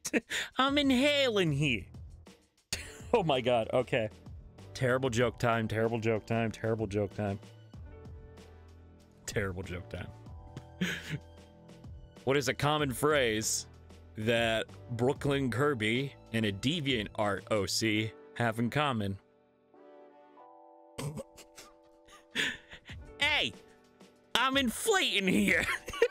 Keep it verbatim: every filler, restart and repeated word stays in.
I'm inhaling here. Oh my god, okay. Terrible joke time, terrible joke time, terrible joke time. Terrible joke time. What is a common phrase that Brooklyn Kirby and a Deviant Art O C have in common? Hey, I'm inflating here.